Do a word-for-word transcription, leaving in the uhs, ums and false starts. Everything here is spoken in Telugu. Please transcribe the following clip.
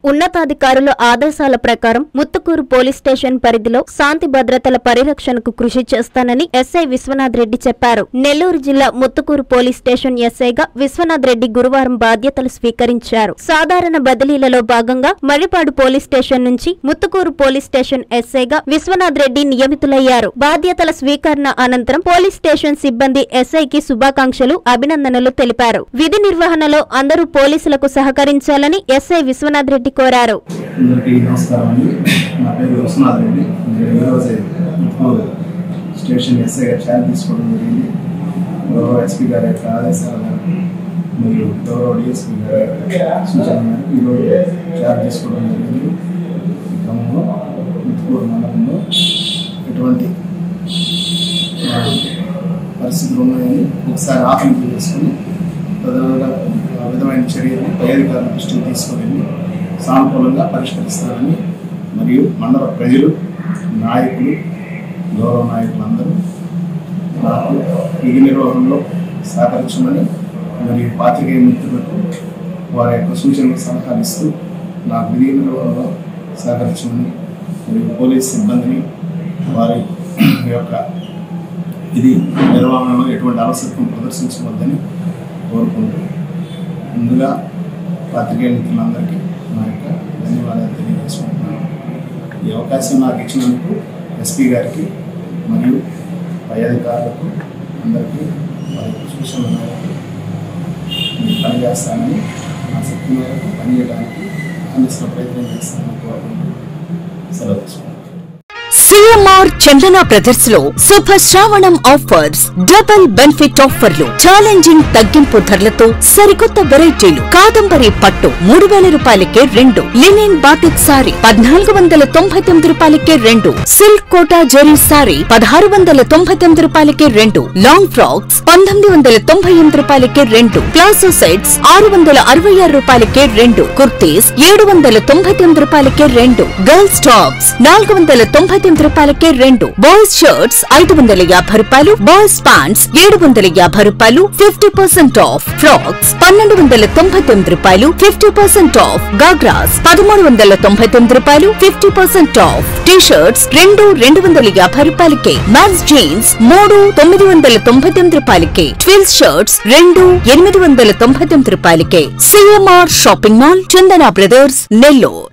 ఉన్నతాధికారుల ఆదేశాల ప్రకారం ముత్తుకూరు పోలీస్ స్టేషన్ పరిధిలో శాంతి భద్రతల పరిరక్షణకు కృషి చేస్తానని ఎస్ఐ విశ్వనాథ్ రెడ్డి చెప్పారు. నెల్లూరు జిల్లా ముత్తుకూరు పోలీస్ స్టేషన్ ఎస్ఐగా విశ్వనాథ్ రెడ్డి గురువారం బాధ్యతలు స్వీకరించారు. సాధారణ బదిలీలలో భాగంగా మర్రిపాడు పోలీస్ స్టేషన్ నుంచి ముత్తుకూరు పోలీస్ స్టేషన్ ఎస్ఐగా విశ్వనాథ్ రెడ్డి నియమితులయ్యారు. బాధ్యతల స్వీకరణ అనంతరం పోలీస్ స్టేషన్ సిబ్బంది ఎస్ఐకి శుభాకాంక్షలు, అభినందనలు తెలిపారు. విధి నిర్వహణలో అందరూ పోలీసులకు సహకరించాలని ఎస్ఐ విశ్వనాథ్ రెడ్డి కోరారు. అందరికీ నమస్కారం అండి. నా పేరు విశ్వనాథ్ రెడ్డి. నేను ఈరోజు ముత్తుకూరు స్టేషన్ ఎస్ఐగా ఛార్జ్ తీసుకోవడం జరిగింది. గౌరవ ఎస్పీ గారి యొక్క ఆదేశాల మేరకు మరియు గౌరవ డిఎస్పీ గారి సూచన మేరకు ఈరోజు ఛార్జ్ తీసుకోవడం జరిగింది. ఈ క్రమంలో ముత్తుకూరు మండలంలో ఎటువంటి పరిస్థితులు ఉన్నాయని ఒకసారి ఆకలింపు చేసుకుని విధమైన చర్యలు పై అధికారుల దృష్టికి తీసుకుని సానుకూలంగా పరిష్కరిస్తారని మరియు మండల ప్రజలు, నాయకులు, గౌరవ నాయకులందరూ నాకు విధి నిర్వహణలో సహకరించమని మరియు పాత్రికేయ మిత్రులకు వారి యొక్క సూచనలు సలహాలు ఇస్తూ నాకు విధి నిర్వహణలో సహకరించమని మరియు పోలీస్ సిబ్బందిని వారి యొక్క విధి నిర్వహణలో ఎటువంటి అలసత్వం ప్రదర్శించవద్దని కోరుకుంటూ ముందుగా పాత్రికేయ మిత్రులందరికీ నా యొక్క ధన్యవాదాలు తెలియజేసుకుంటున్నాను. ఈ అవకాశం నాకు ఇచ్చినందుకు ఎస్పీ గారికి మరియు పై అధికారులకు అందరికీ వారి సూచనల మేరకు నేను పనిచేస్తానని, నా శక్తి మేరకు పనిచేయడానికి అందిస్తున్న ప్రయత్నం చేస్తానని కోరుకుంటూ సెలవు తీసుకుంటాను. సిఎంఆర్ చందన బ్రదర్స్ లో శుభ శ్రావణం ఆఫర్స్, డబుల్ బెనిఫిట్ ఆఫర్లు, ఛాలెంజింగ్ తగ్గింపు ధరలతో సరికొత్త వెరైటీలు. కాదంబరి పట్టు మూడు వేల రూపాయలకే రెండు, లినిన్ బాటిక్ సారీ పద్నాలుగు వందల తొంభై తొమ్మిది రూపాయలకే రెండు, సిల్క్ కోటా జరీ సారీ పదహారు వందల తొంభై తొమ్మిది రూపాయలకే రెండు, లాంగ్ ఫ్రాక్స్ పంతొమ్మిది వందల తొంభై ఎనిమిది రూపాయలకే రెండు, ప్లాజో సెట్స్ ఆరు వందల అరవై ఆరు రూపాయలకే రెండు, కుర్తీస్ ఏడు వందల తొంభై తొమ్మిది రూపాయలకే రెండు, గర్ల్స్ టాప్స్ నాలుగు వందల తొంభై తొమ్మిది రూపాయలకే రెండు, బాయ్స్ షర్ట్స్ ఐదు వందల యాభై రూపాయలు, బాయ్స్ ప్యాంట్స్ ఏడు వందల యాభై రూపాయలు ఫిఫ్టీ పర్సెంట్ ఆఫ్, ఫ్రాక్స్ పన్నెండు వందల తొంభై తొమ్మిది రూపాయలు ఫిఫ్టీ పర్సెంట్ ఆఫ్, గాగ్రాస్ పదమూడు వందల తొంభై తొమ్మిది రూపాయలు fifty percent off, T shirts రెండు రెండు వందల యాభై రూపాయలకే, మ్యాన్స్ జీన్స్ మూడు తొమ్మిది వందల తొంభై తొమ్మిది రూపాయలకే, ట్విల్స్ షర్ట్స్ రెండు ఎనిమిది వందల తొంభై తొమ్మిది రూపాయలకే. CMR shopping mall, Chandana brothers, Nellore.